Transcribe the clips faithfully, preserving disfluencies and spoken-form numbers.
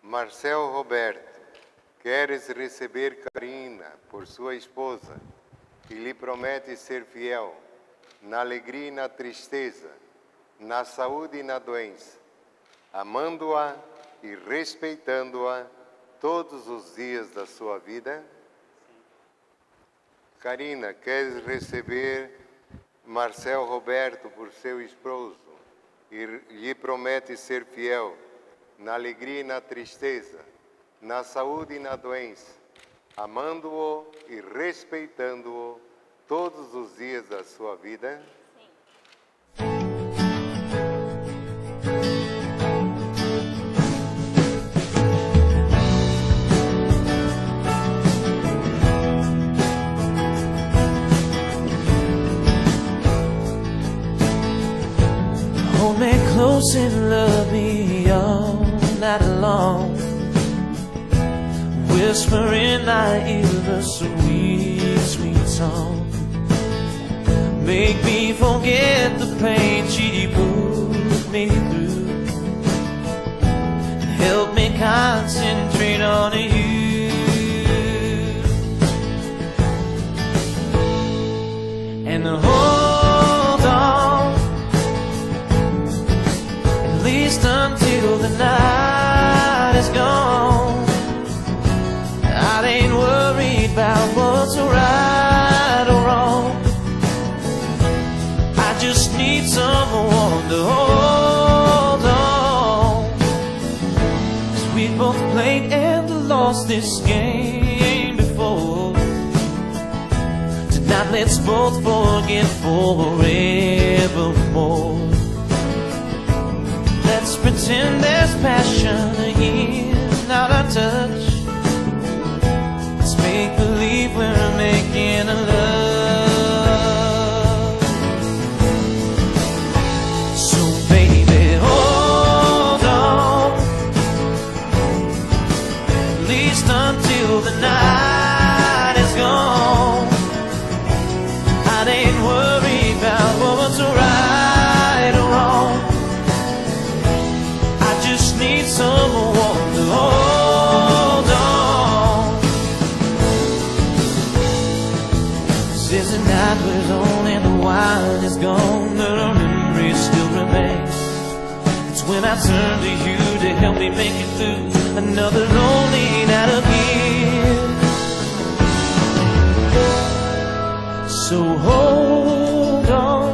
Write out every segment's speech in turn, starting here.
Marcel Roberto, queres receber Karina por sua esposa, que lhe promete ser fiel, na alegria e na tristeza, na saúde e na doença, amando-a e respeitando-a todos os dias da sua vida? Karina, queres receber Marcel Roberto por seu esposo e lhe promete ser fiel, na alegria e na tristeza, na saúde e na doença, amando-o e respeitando-o todos os dias da sua vida? Hold me close and love me all night long, whisper in my ear a sweet, sweet song. Make me forget the pain she put me through, help me concentrate on you. And hold on, at least until the night is gone. I ain't worried about what's right or wrong. I just need someone to hold on, 'cause we both played and lost this game before. Tonight let's both forget forevermore. Let's pretend there's passion in our touch. Let's make believe we're making a love. So baby, hold on, at least until the night is gone. I ain't worried about what's right or wrong. I just need someone to hold on. Since the night wears on and the wine is gone, the memory still remains. It's when I turn to you to help me make it through another lonely night again. So hold on,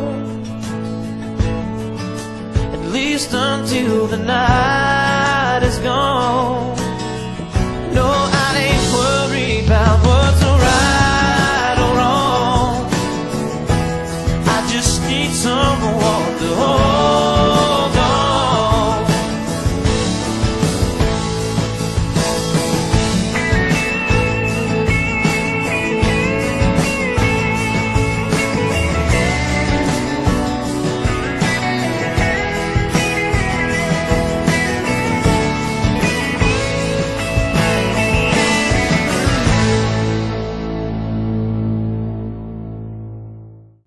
at least until the night is gone. No, I ain't worried about what's right or wrong. I just need someone to hold